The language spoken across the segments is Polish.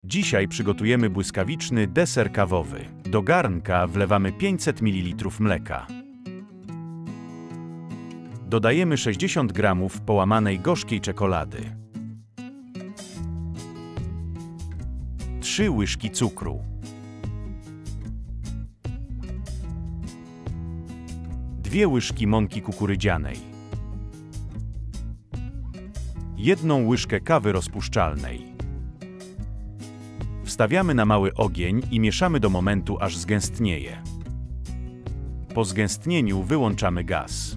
Dzisiaj przygotujemy błyskawiczny deser kawowy. Do garnka wlewamy 500 ml mleka. Dodajemy 60 g połamanej gorzkiej czekolady. 3 łyżki cukru. 2 łyżki mąki kukurydzianej. 1 łyżkę kawy rozpuszczalnej. Wstawiamy na mały ogień i mieszamy do momentu, aż zgęstnieje. Po zgęstnieniu wyłączamy gaz.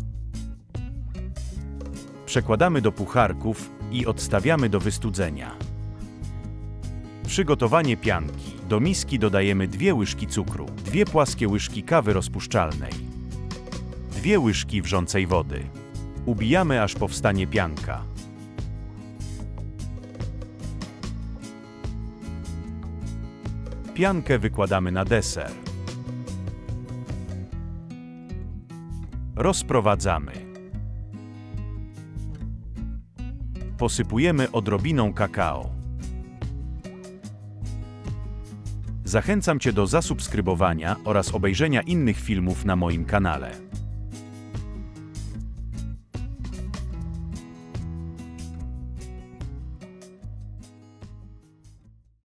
Przekładamy do pucharków i odstawiamy do wystudzenia. Przygotowanie pianki. Do miski dodajemy 2 łyżki cukru, 2 płaskie łyżki kawy rozpuszczalnej, 2 łyżki wrzącej wody. Ubijamy, aż powstanie pianka. Piankę wykładamy na deser. Rozprowadzamy. Posypujemy odrobiną kakao. Zachęcam Cię do zasubskrybowania oraz obejrzenia innych filmów na moim kanale.